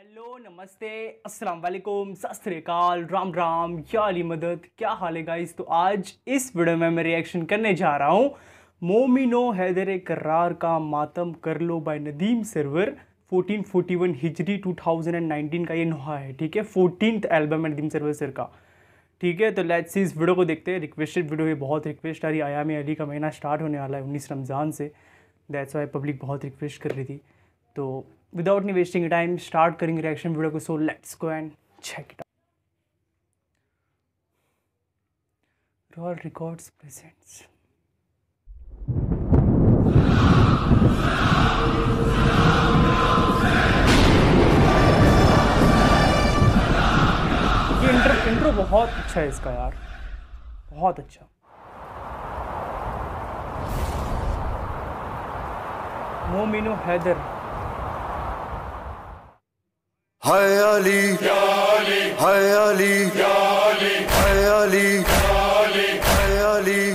Hello नमस्ते अस्सलाम वालेकुम सत श्री अकाल राम राम या अली मदद। क्या हाल है गाइस। तो आज इस वीडियो में मैं रिएक्शन करने जा रहा हूँ मोमिनो हैदर करार का मातम कर लो बाय नदीम सरवर 1441 हिजरी 2019 का ये नुहा है। ठीक है, 14th एल्बम है नदीम सरवर सर का। ठीक है, तो लेट्स सी इस वीडियो को देखते हैं। रिक्वेस्टेड वीडियो है, बहुत रिक्वेस्ट आ रही। आयाम अली का महीना स्टार्ट होने वाला है 19 रमज़ान से, दैट्स वाई पब्लिक बहुत रिक्वेस्ट कर रही थी। तो विदाउट नहीं वेस्टिंग टाइम स्टार्ट करेंगे रिएक्शन वीडियो को। So let's go and check it out. Royal records presents. ये इंट्रो बहुत अच्छा है इसका यार, बहुत अच्छा। मोमिनो हैदर हाय अली हाय अली हाय अली हाय अली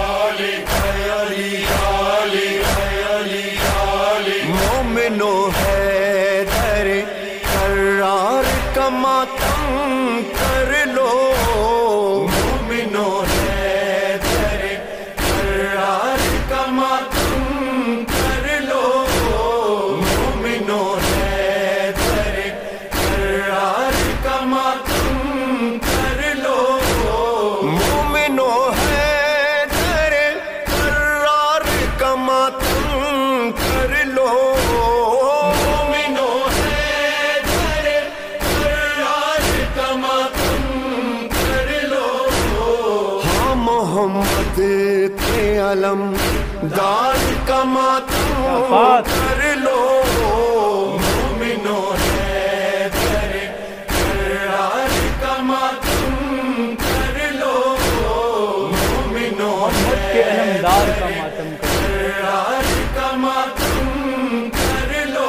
मोमिनो हैदर करार का मातम कर लो। मोमिनो हैदर करार का मातम कर लो। मोमिनो हैदर करार का मातम कर लो। मोमिनो हैदर करार का मातम कर लो। मोमिनो हैदर करार का मातम कर लो। हाँ मोहम्मद के अलम दार का मातम कर लो। मोमिनो हैदर करार का मातम कर लो। मोमिनो के अलमदार का मातम कर करार का मातम कर लो।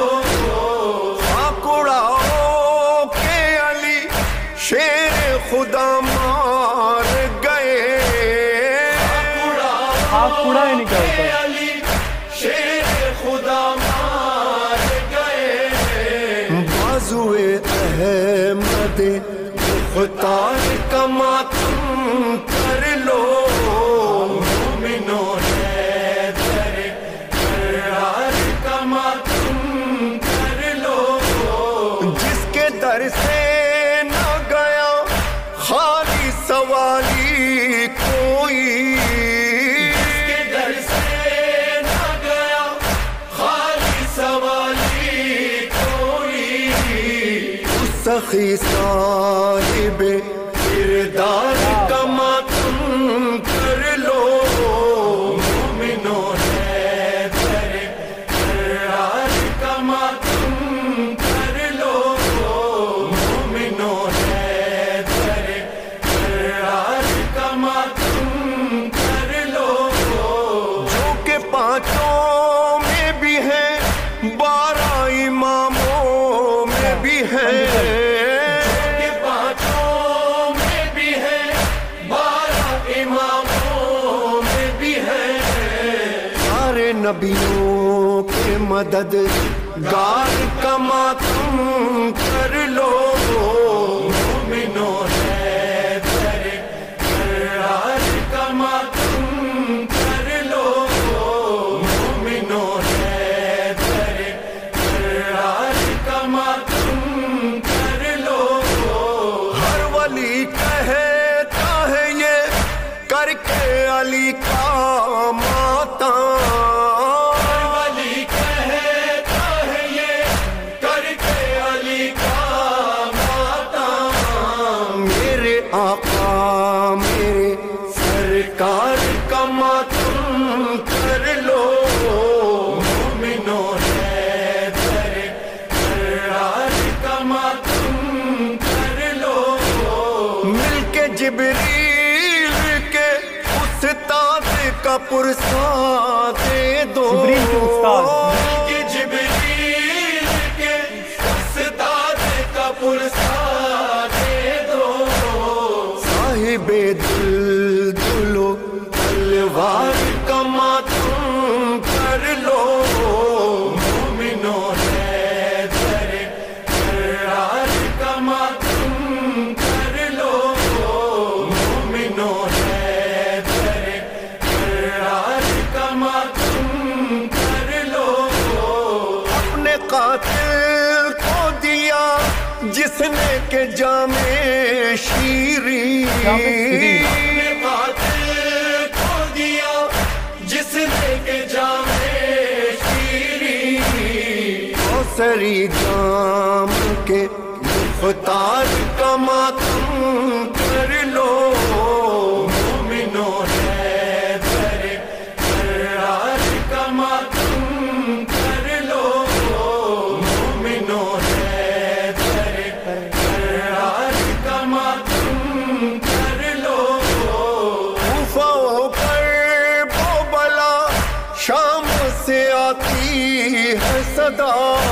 आकुड़ाओ के अली शेर खुदा मार गए। कूड़ा ही नहीं क्या होता है। अली शेर खुदा मार गए। बाजुए अहमद मुख्तार का मातम कर लो। मोमिनो हैदर करार का मातम कर लो। जिसके दर से न गया खाली सवाली कोई। जिसके दर से न गया खाली सवाली कोई। उस सखी साहिब किरदार का मातम कर लो। मोमिनो हैदर करार का मातम कर लो। मोमिनो हैदर करार का मातम कर लो। जो के पांचों में भी है 12 इमामों में भी है। जो के पांचों में भी है 12 इमामों में भी है। सारे नबियों के मदद गार का मातम कर लो। मोमिनो हैदर करार का मातम कर लो। मोमिनो हैदर करार का मातम कर लो। हर वली कहता है ये करके अली का मातम। हर वली कहता है ये करके अली का मातम। मेरे आका मेरे सरकार का मातम कर लो। मोमिनो हैदर करार का मातम कर लो। मिलके जिब्रील के उस्ताद का पुरसा दे दो। जिब्रील के उस्ताद। मिलके जिब्रील के उस्ताद का पुरसा दे दो। साहिबे दुलो तलवार का मातम कर लो। मोमिनो हैदर करार जिसने के जामे शीरी कातिल खो दिया, जिसने के जामे शीरी कौसरी जाम के मुख्तार का मातम कर लो, मोमिनो है दरे करार का मातम कर लो, मोमिनो है दरे करार का मातम कर लो। कूफा होकर वो बला शाम से आती है सदा,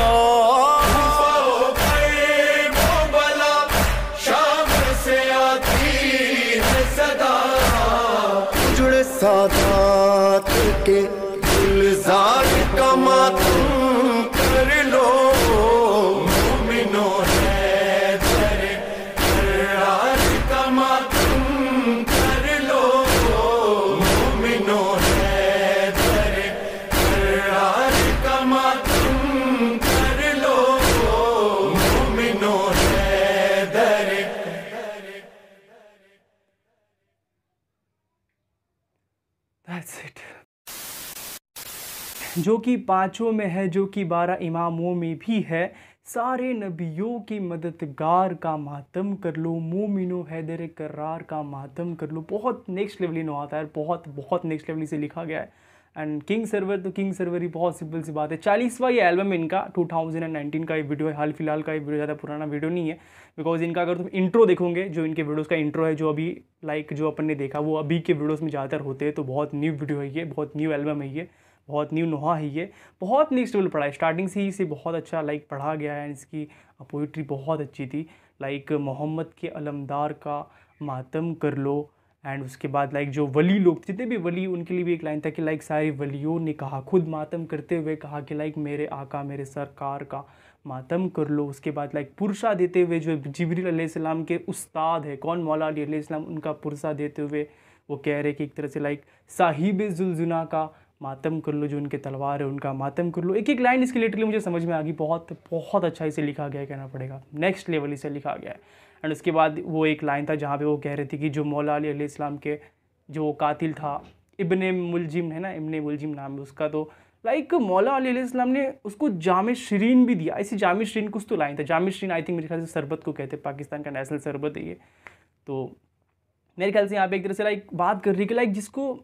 सादात के गुलजार का मातम कर लो, मोमिनो है दरे करार का मातम कर लो, मोमिनो है दरे करार का मातम कर लो, मोमिनो है दरे। That's it. जो कि पाँचों में है, जो कि 12 इमामों में भी है, सारे नबियों की मददगार का मातम कर लो, मोमिनो हैदर करार का मातम कर लो। बहुत नेक्स्ट लेवल नो आता है, बहुत नेक्स्ट लेवल से लिखा गया है। एंड किंग सर्वर तो किंग सर्वर ही बहुत सिंपल सी बात है। 40वां ये एल्बम इनका 2019 का ये वीडियो है, हाल फिलहाल का ये वीडियो, ज़्यादा पुराना वीडियो नहीं है। बिकॉज इनका अगर तुम इंट्रो देखोगे, जो इनके वीडियोस का इंट्रो है, जो अभी जो अपन ने देखा वो अभी के वीडियोस में ज़्यादातर होते हैं, तो बहुत न्यू वीडियो है ये, बहुत न्यू एल्बम है ये, बहुत न्यू नोहा है ये, बहुत नेक्स्ट लेवल पढ़ा है। स्टार्टिंग से ही इसे बहुत अच्छा पढ़ा गया है। इसकी पोइट्री बहुत अच्छी थी। मोहम्मद के अलमदार का मातम कर लो। एंड उसके बाद जो वली लोग, जितने भी वली, उनके लिए भी एक लाइन था कि सारे वलियों ने कहा, खुद मातम करते हुए कहा कि मेरे आका मेरे सरकार का मातम कर लो। उसके बाद पुरसा देते हुए, जो जिब्रील अलैहिस्सलाम के उस्ताद है, कौन, मौला अली अलैहिस्सलाम, उनका पुरसा देते हुए वो कह रहे कि एक तरह से साहिब जुल्जुना का मातम कर लो, जो उनके तलवार है उनका मातम कर लो। एक एक लाइन इसकी लिटरली मुझे समझ में आ गई। बहुत अच्छा इसे लिखा गया है, कहना पड़ेगा, नेक्स्ट लेवल इसे लिखा गया है। एंड उसके बाद वो एक लाइन था जहाँ पे वो कह रहे थे कि जो मौला अली अलैहिस्सलाम के जो कातिल था, इब्ने मुलजिम है ना, इब्ने मुलजिम नाम है उसका, तो मौला अली अलैहिस्सलाम ने उसको जामे शिरीन भी दिया। ऐसी जामे शिरीन कुछ तो लाइन था, जामे शिरीन आई थिंक मेरे ख्याल से शरबत को कहते हैं, पाकिस्तान का नेशनल शरबत है ये। तो मेरे ख्याल से यहाँ पे एक तरह से बात कर रही है कि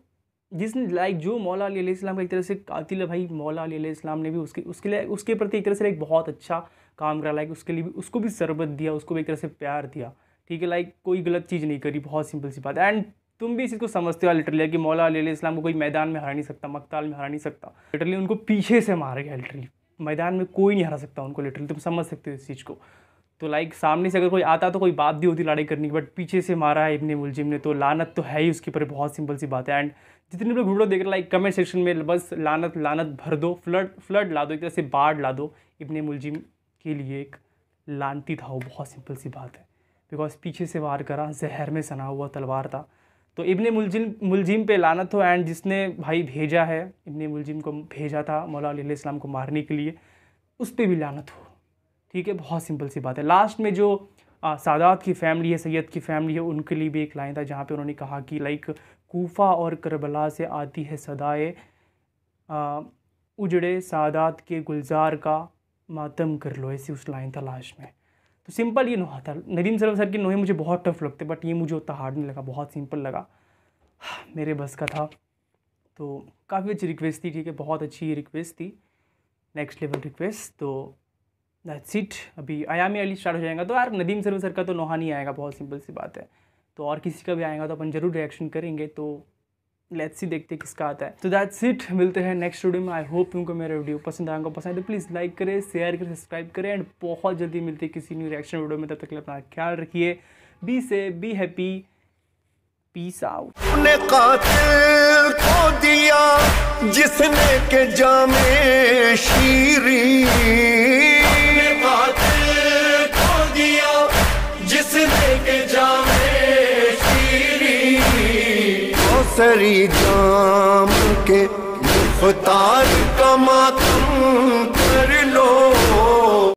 जिसने जो मौला अली अलैहिस्सलाम का एक तरह से कातिल है भाई, मौला अली अलैहिस्सलाम ने भी उसके प्रति एक तरह से बहुत अच्छा काम करा, उसके लिए भी, उसको भी शरबत दिया, उसको भी एक तरह से प्यार दिया, ठीक है। कोई गलत चीज़ नहीं करी, बहुत सिंपल सी बात है। एंड तुम भी इस चीज़ को समझते हो लिटरली कि मौला अली अलैहिस्सलाम को कोई मैदान में हरा नहीं सकता, मक्ताल में हरा नहीं सकता। लिटरली उनको पीछे से मार गया, लिटरली मैदान में कोई नहीं हरा सकता उनको, लिटरली तुम समझ सकते हो इस चीज़ को। तो सामने से अगर कोई आता तो कोई बात भी होती लड़ाई करने की, बट पीछे से मारा है इब्ने मुलजिम ने, तो लानत तो है ही उसके ऊपर, बहुत सिंपल सी बात है। एंड जितने लोग वीडियो देख रहे कमेंट सेक्शन में बस लानत भर दो, फ्लड ला दो, एक तरह से बाढ़ ला दो। इब्ने मुलजिम के लिए एक लानती था वो, बहुत सिंपल सी बात है। बिकॉज पीछे से वार करा, जहर में सना हुआ तलवार था, तो इब्ने मुलजिम पे लानत हो। एंड जिसने भाई भेजा है, इब्ने मुलजिम को भेजा था मौला अली अलैहिस्सलाम को मारने के लिए, उस पर भी लानत हो, ठीक है। बहुत सिंपल सी बात है। लास्ट में जो सादात की फैमिली है, सैयद की फैमिली है, उनके लिए भी एक लाइन था जहाँ पे उन्होंने कहा कि कूफा और करबला से आती है सदाए, उजड़े सादात के गुलजार का मातम कर लो, ऐसी उस लाइन था लास्ट में। तो सिंपल ये नोहा था। नदीम सर के नोहे मुझे बहुत टफ लगते, बट ये मुझे उतना हार्ड नहीं लगा, बहुत सिंपल लगा, मेरे बस का था। तो काफ़ी अच्छी रिक्वेस्ट थी, ठीक है, बहुत अच्छी रिक्वेस्ट थी, नेक्स्ट लेवल रिक्वेस्ट। तो दैट्स इट। अभी आयामी अली स्टार्ट हो जाएगा, तो यार नदीम सर का तो नोहा नहीं आएगा, बहुत सिंपल सी बात है। तो और किसी का भी आएगा तो अपन जरूर रिएक्शन करेंगे। तो लेट्स सी, देखते किसका आता है। तो दैट्स इट, मिलते हैं नेक्स्ट वीडियो में। आई होप तुमको मेरा वीडियो पसंद आएगा, पसंद है तो प्लीज़ लाइक करें, शेयर करें, सब्सक्राइब करें। एंड बहुत जल्दी मिलते हैं किसी न्यू रिएक्शन वीडियो में। तब तक अपना ख्याल रखिए, be safe, be happy, peace out. ने कातिल को दिया जिसने के जामे शीरी, कातिल को दिया जिसने के जामे शीरी, कौसरी जाम के मुख्तार का मातम कर लो।